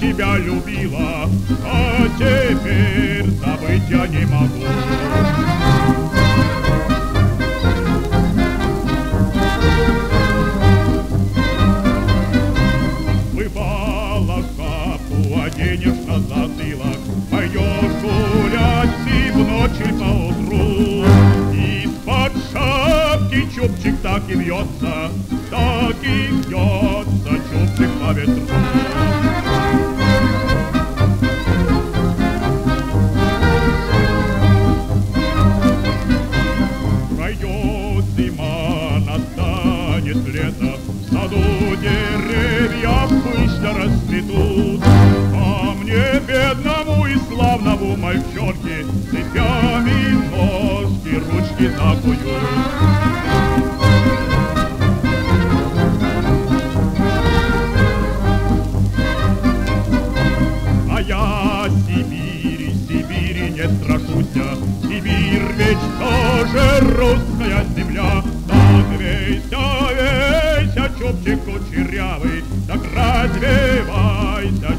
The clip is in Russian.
тебя любила, а теперь забыть я не могу. Бывало, капу оденешь на затылок, пойдешь гулять и в ночь и поутру. Из-под шапки чубчик так и вьется чубчик по ветру. Пройдет зима, настанет лето, в саду деревья пышно расцветут. А мне, бедному и славному мальчонке, цепями ножки, ручки закуют. А я Сибири не страшуся, Сибирь ведь тоже русская земля. Так вейся, вейся, чубчик кучерявый, так развивайся,